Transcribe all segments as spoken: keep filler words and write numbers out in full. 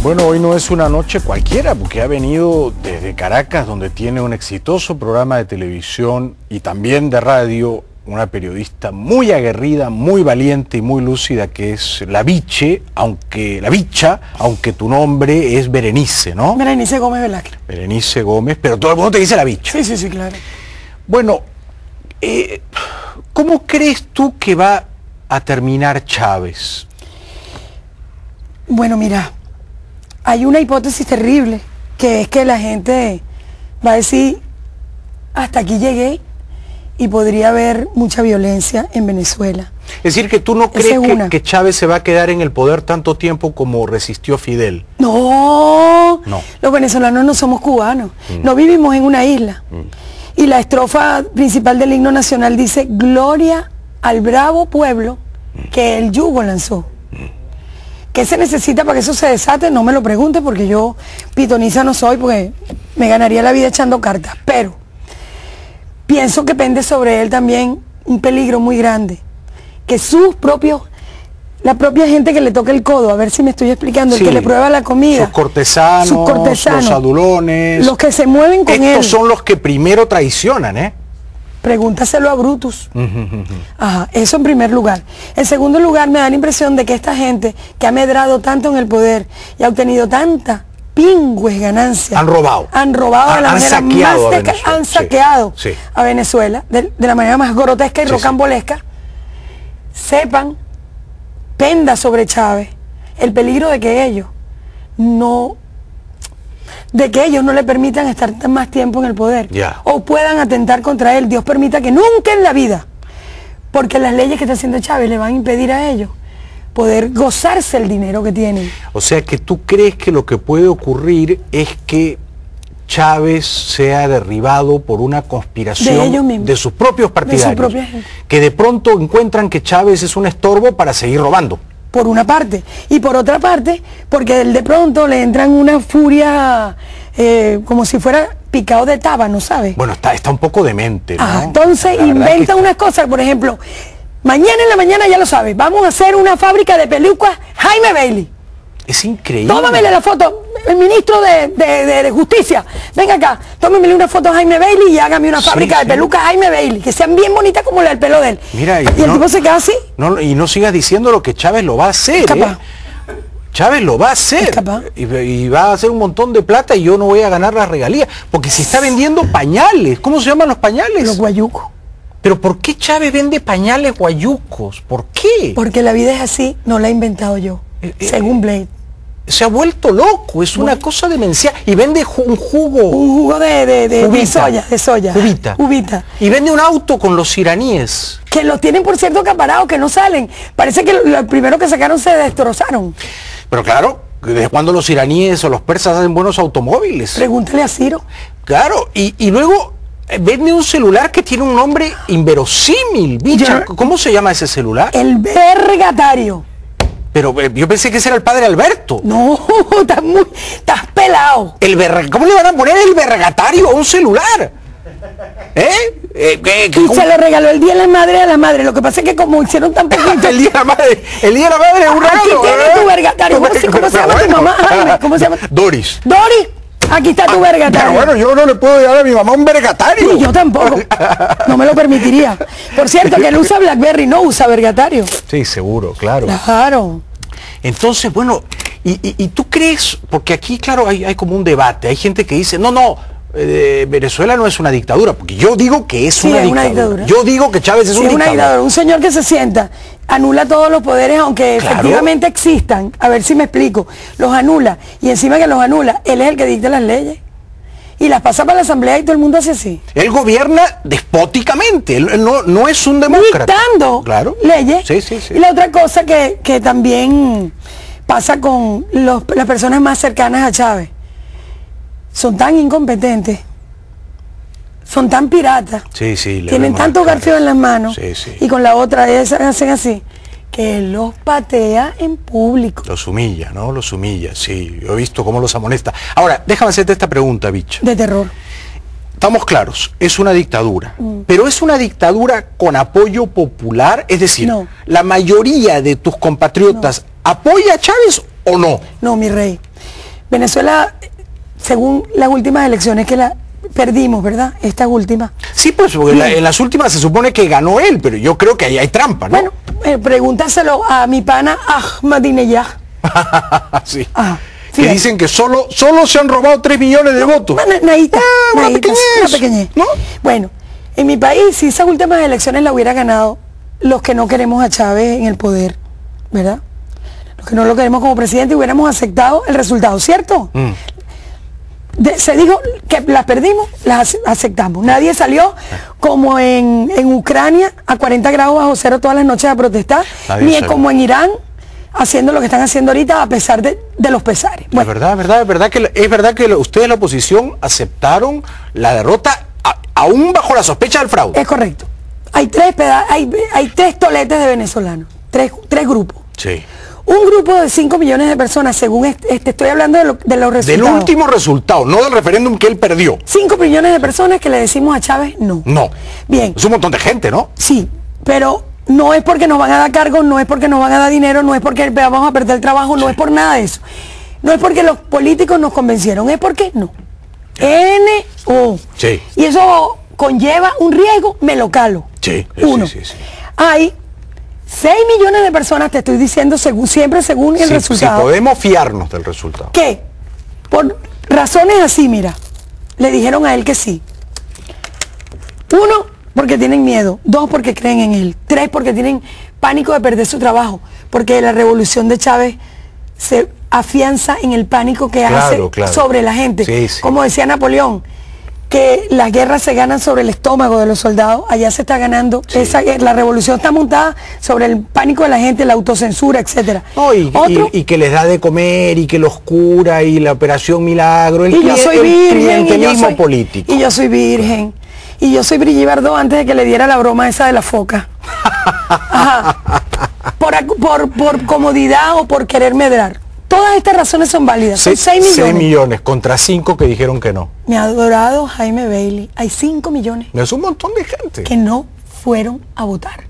Bueno, hoy no es una noche cualquiera porque ha venido desde Caracas, donde tiene un exitoso programa de televisión y también de radio, una periodista muy aguerrida, muy valiente y muy lúcida, que es la Biche, aunque la Bicha, aunque tu nombre es Berenice, ¿no? Berenice Gómez Velázquez. Berenice Gómez, pero todo el mundo te dice la Bicha. Sí, sí, sí, claro. Bueno, eh, ¿cómo crees tú que va a terminar Chávez? Bueno, mira, hay una hipótesis terrible, que es que la gente va a decir, hasta aquí llegué, y podría haber mucha violencia en Venezuela. Es decir, que tú no crees que, que Chávez se va a quedar en el poder tanto tiempo como resistió Fidel. No, no. Los venezolanos no somos cubanos, mm. no vivimos en una isla. Mm. Y la estrofa principal del himno nacional dice, gloria al bravo pueblo mm. que el yugo lanzó. ¿Qué se necesita para que eso se desate? No me lo pregunte, porque yo pitoniza no soy, porque me ganaría la vida echando cartas. Pero pienso que pende sobre él también un peligro muy grande. Que sus propios, la propia gente que le toca el codo, a ver si me estoy explicando, sí, el que le prueba la comida. Sus cortesanos, sus cortesanos, los adulones. Los que se mueven con Estos él. Estos son los que primero traicionan, ¿eh? Pregúntaselo a Brutus. Ajá, eso en primer lugar. En segundo lugar, me da la impresión de que esta gente que ha medrado tanto en el poder y ha obtenido tanta pingües ganancias. Han robado. Han robado han, de la han manera saqueado más a Venezuela. Han saqueado sí, sí. a Venezuela de, de la manera más grotesca y sí, rocambolesca. Sí. Sepan, penda sobre Chávez el peligro de que ellos no... de que ellos no le permitan estar más tiempo en el poder, yeah. o puedan atentar contra él. Dios permita que nunca en la vida, porque las leyes que está haciendo Chávez le van a impedir a ellos poder gozarse el dinero que tienen. O sea que tú crees que lo que puede ocurrir es que Chávez sea derribado por una conspiración de, de sus propios partidarios, de su propia gente, que de pronto encuentran que Chávez es un estorbo para seguir robando. Por una parte, y por otra parte, porque él de pronto le entran una furia eh, como si fuera picado de tábano, ¿sabes? Bueno, está, está un poco demente, ¿no? Ah, entonces inventa unas cosas, por ejemplo, mañana en la mañana, ya lo sabes, vamos a hacer una fábrica de pelucas Jaime Bailey. Es increíble. Tómamele la foto, el ministro de, de, de, de Justicia, venga acá, tómamele una foto a Jaime Bailey y hágame una fábrica sí, de sí. pelucas Jaime Bailey, que sean bien bonitas como la del pelo de él. Mira, y, y el no, tipo se queda así. No, y no sigas diciendo lo que Chávez lo va a hacer, capaz. ¿eh? Chávez lo va a hacer y, y va a hacer un montón de plata y yo no voy a ganar las regalías, porque se está vendiendo pañales. ¿Cómo se llaman los pañales? Los guayucos. ¿Pero por qué Chávez vende pañales guayucos? ¿Por qué? Porque la vida es así, no la he inventado yo, eh, según Blade. Se ha vuelto loco, es bueno. una cosa demencial. Y vende ju un jugo. Un jugo de, de, de, de soya, de soya. Jubita. Jubita. Y vende un auto con los iraníes. Que los tienen, por cierto, acaparados, que no salen. Parece que lo primero que sacaron se destrozaron. Pero claro, ¿desde cuándo los iraníes o los persas hacen buenos automóviles? Pregúntale a Ciro. Claro, y, y luego vende un celular que tiene un nombre inverosímil. Bicha, yo, ¿cómo se llama ese celular? El Vergatario. Pero eh, yo pensé que ese era el padre Alberto. No, estás muy, estás pelado. El ver, ¿cómo le van a poner el vergatario a un celular? ¿Eh? eh, eh y se lo regaló el día de la madre a la madre. Lo que pasa es que como hicieron tan poquito. el día de la madre, el día de la madre es un regalo. Aquí tiene tu vergatario. ¿Cómo, se, cómo se llama bueno. tu mamá, Jaime? ¿Cómo se llama? Doris. Doris. Aquí está tu vergatario. Pero bueno, yo no le puedo dar a mi mamá un vergatario. Y yo tampoco. No me lo permitiría. Por cierto, que él usa BlackBerry, no usa vergatario. Sí, seguro, claro. Claro. Entonces, bueno, y, y, y tú crees, porque aquí, claro, hay, hay como un debate. Hay gente que dice, no, no, eh, Venezuela no es una dictadura, porque yo digo que es, sí, una, es dictadura. una dictadura. Yo digo que Chávez es sí, un es una dictador. dictadura. Un señor que se sienta, anula todos los poderes, aunque claro. efectivamente existan. A ver si me explico. Los anula. Y encima que los anula, él es el que dicta las leyes. Y las pasa para la asamblea y todo el mundo hace así. Él gobierna despóticamente, él no, no es un demócrata. Dictando claro. leyes. Sí, sí, sí. Y la otra cosa que, que también pasa con los, las personas más cercanas a Chávez. Son tan incompetentes, son tan piratas, sí, sí, tienen tanto garfio en las manos, sí, sí. y con la otra ellas hacen así, que los patea en público. Los humilla, ¿no? Los humilla, sí. Yo he visto cómo los amonesta. Ahora, déjame hacerte esta pregunta, Bicha. De terror. Estamos claros, es una dictadura, mm. pero es una dictadura con apoyo popular, es decir, no. la mayoría de tus compatriotas no. apoya a Chávez o no. No, mi rey. Venezuela, según las últimas elecciones que la perdimos, ¿verdad? Estas últimas. Sí, pues porque la, en las últimas se supone que ganó él, pero yo creo que ahí hay trampa, ¿no? Bueno, eh, pregúntaselo a mi pana Ahmadinejad. Sí. Ah, que dicen que solo, solo se han robado tres millones de votos. Na, nadita, ah, una nadita, pequeñez, una pequeñez. ¿no? Bueno, en mi país, si esas últimas elecciones la hubiera ganado los que no queremos a Chávez en el poder, ¿verdad? Los que no lo queremos como presidente, hubiéramos aceptado el resultado, ¿cierto? Mm. De, se dijo que las perdimos, las aceptamos. Nadie salió como en, en Ucrania a cuarenta grados bajo cero todas las noches a protestar, Nadie ni salió. como en Irán haciendo lo que están haciendo ahorita a pesar de, de los pesares. Bueno. Es verdad, es verdad, es verdad que, es verdad que ustedes la oposición aceptaron la derrota a, aún bajo la sospecha del fraude. Es correcto. Hay tres, hay, hay tres toletes de venezolanos, tres, tres grupos. Sí. Un grupo de cinco millones de personas, según este, este estoy hablando de, lo, de los resultados. Del último resultado, no del referéndum que él perdió. cinco millones de personas que le decimos a Chávez no. No. Bien. Es un montón de gente, ¿no? Sí, pero no es porque nos van a dar cargos, no es porque nos van a dar dinero, no es porque vamos a perder el trabajo, no sí. es por nada de eso. No es porque los políticos nos convencieron, es porque no. N O. Sí. Y eso conlleva un riesgo, me lo calo. Sí. Uno. Sí, sí, sí. Hay seis millones de personas, te estoy diciendo, según, siempre según el sí, resultado. Sí, podemos fiarnos del resultado. Que, por razones así, mira, le dijeron a él que sí. Uno, porque tienen miedo. Dos, porque creen en él. Tres, porque tienen pánico de perder su trabajo. Porque la revolución de Chávez se afianza en el pánico que claro, hace claro. sobre la gente. Sí, sí. Como decía Napoleón, que las guerras se ganan sobre el estómago de los soldados, allá se está ganando, sí. esa, la revolución está montada sobre el pánico de la gente, la autocensura, etcétera. No, y, ¿Otro? y, y que les da de comer, y que los cura, y la operación Milagro, el, y yo soy el virgen, clientelismo y yo soy, político. Y yo soy virgen, y yo soy Brigitte Bardot antes de que le diera la broma esa de la foca. Ajá. Por, por, por comodidad o por querer medrar. Todas estas razones son válidas. Son seis millones. seis millones contra cinco que dijeron que no. Mi adorado Jaime Bailey, hay cinco millones. Es un montón de gente. Que no fueron a votar.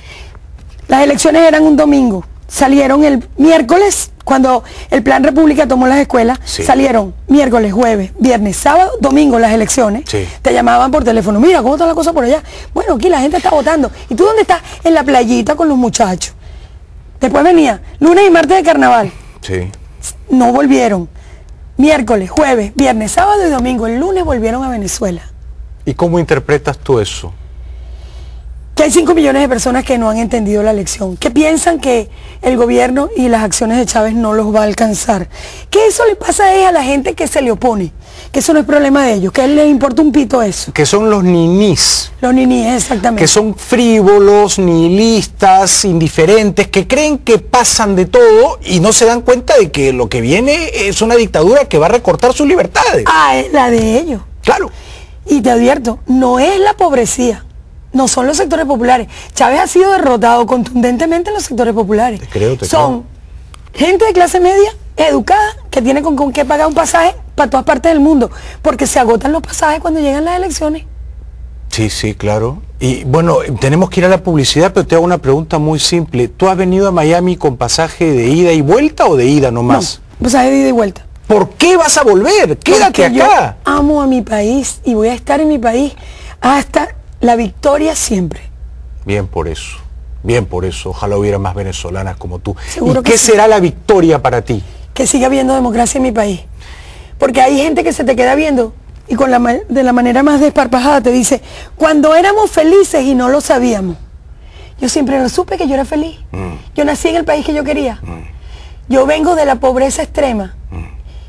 Las elecciones eran un domingo. Salieron el miércoles, cuando el Plan República tomó las escuelas. Sí. Salieron miércoles, jueves, viernes, sábado, domingo las elecciones. Sí. Te llamaban por teléfono. Mira, ¿cómo está la cosa por allá? Bueno, aquí la gente está votando. ¿Y tú dónde estás? En la playita con los muchachos. Después venía lunes y martes de carnaval. Sí. No volvieron. Miércoles, jueves, viernes, sábado y domingo. El lunes volvieron a Venezuela. ¿Y cómo interpretas tú eso? Que hay cinco millones de personas que no han entendido la lección, que piensan que el gobierno y las acciones de Chávez no los va a alcanzar. Que eso le pasa es a la gente que se le opone, que eso no es problema de ellos, que a él les importa un pito eso. Que son los ninis. Los ninis, exactamente. Que son frívolos, nihilistas, indiferentes, que creen que pasan de todo y no se dan cuenta de que lo que viene es una dictadura que va a recortar sus libertades. Ah, es la de ellos. Claro. Y te advierto, no es la pobrecía. No son los sectores populares. Chávez ha sido derrotado contundentemente en los sectores populares. Te creo, te son creo. gente de clase media, educada, que tiene con, con qué pagar un pasaje para todas partes del mundo, porque se agotan los pasajes cuando llegan las elecciones. Sí, sí, claro. Y bueno, tenemos que ir a la publicidad, pero te hago una pregunta muy simple. ¿Tú has venido a Miami con pasaje de ida y vuelta o de ida nomás? No, pasaje de ida y vuelta. ¿Por qué vas a volver? Quédate porque acá. Yo amo a mi país y voy a estar en mi país hasta la victoria siempre. Bien por eso, bien por eso. Ojalá hubiera más venezolanas como tú. Seguro ¿Y qué sí. será la victoria para ti? Que siga habiendo democracia en mi país. Porque hay gente que se te queda viendo y con la, de la manera más desparpajada te dice, cuando éramos felices y no lo sabíamos. Yo siempre lo supe que yo era feliz. Mm. Yo nací en el país que yo quería. Mm. Yo vengo de la pobreza extrema. Mm.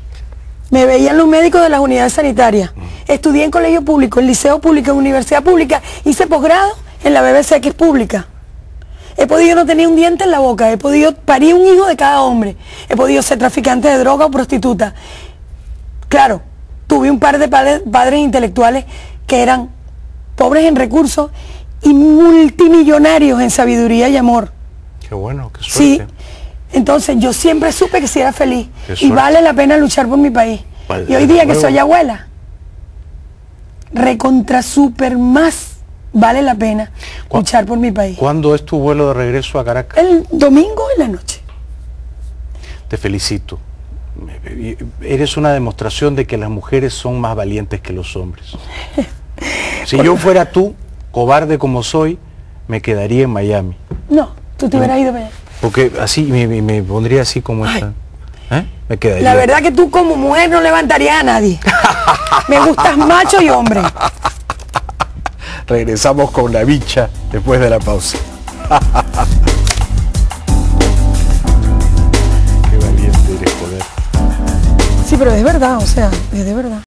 Me veían los médicos de las unidades sanitarias. Mm. Estudié en colegio público, en liceo público, en universidad pública. Hice posgrado en la B B C, que es pública. He podido no tener un diente en la boca. He podido parir un hijo de cada hombre. He podido ser traficante de droga o prostituta. Claro, tuve un par de padres, padres intelectuales que eran pobres en recursos y multimillonarios en sabiduría y amor. Qué bueno, qué suerte. Sí. Entonces yo siempre supe que si era feliz y vale la pena luchar por mi país. Vale, y hoy día que soy abuela, recontra super más vale la pena luchar por mi país. ¿Cuándo es tu vuelo de regreso a Caracas? El domingo en la noche. Te felicito. Eres una demostración de que las mujeres son más valientes que los hombres. Si yo fuera tú, cobarde como soy, me quedaría en Miami. No, tú te hubieras ido para allá. Porque así me, me, me pondría así como esta. ¿Eh? Me quedaría. La verdad que tú como mujer no levantarías a nadie. Me gustas macho y hombre. Regresamos con la bicha después de la pausa. Qué valiente eres, joder. Sí, pero es verdad, o sea, es de verdad.